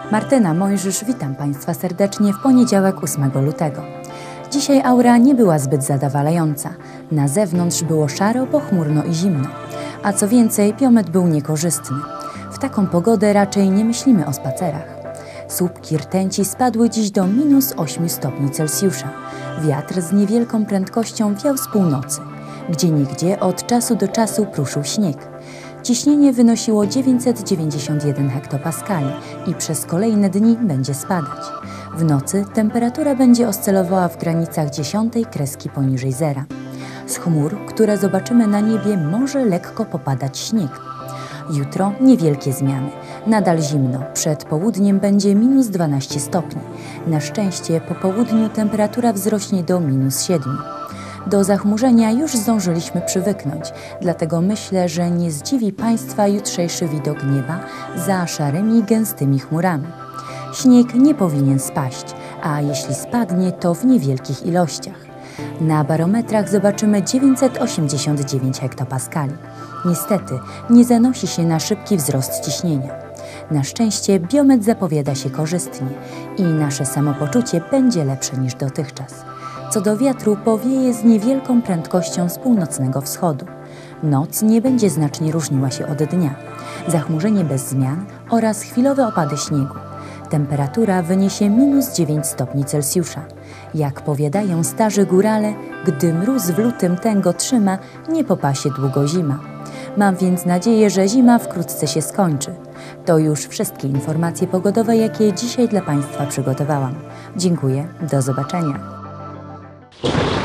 Martyna Mojżysz, witam Państwa serdecznie w poniedziałek 8 lutego. Dzisiaj aura nie była zbyt zadowalająca. Na zewnątrz było szaro, pochmurno i zimno. A co więcej, piomet był niekorzystny. W taką pogodę raczej nie myślimy o spacerach. Słupki rtęci spadły dziś do -8 stopni Celsjusza. Wiatr z niewielką prędkością wiał z północy. Gdzieniegdzie od czasu do czasu pruszył śnieg. Ciśnienie wynosiło 991 hektopaskali i przez kolejne dni będzie spadać. W nocy temperatura będzie oscylowała w granicach 10 kreski poniżej zera. Z chmur, które zobaczymy na niebie, może lekko popadać śnieg. Jutro niewielkie zmiany. Nadal zimno. Przed południem będzie -12 stopni. Na szczęście po południu temperatura wzrośnie do -7. Do zachmurzenia już zdążyliśmy przywyknąć, dlatego myślę, że nie zdziwi Państwa jutrzejszy widok nieba za szarymi, gęstymi chmurami. Śnieg nie powinien spaść, a jeśli spadnie, to w niewielkich ilościach. Na barometrach zobaczymy 989 hektopaskali. Niestety nie zanosi się na szybki wzrost ciśnienia. Na szczęście biometr zapowiada się korzystnie i nasze samopoczucie będzie lepsze niż dotychczas. Co do wiatru, powieje z niewielką prędkością z północnego wschodu. Noc nie będzie znacznie różniła się od dnia. Zachmurzenie bez zmian oraz chwilowe opady śniegu. Temperatura wyniesie -9 stopni Celsjusza. Jak powiadają starzy górale, gdy mróz w lutym tęgo trzyma, nie popasie długo zima. Mam więc nadzieję, że zima wkrótce się skończy. To już wszystkie informacje pogodowe, jakie dzisiaj dla Państwa przygotowałam. Dziękuję, do zobaczenia.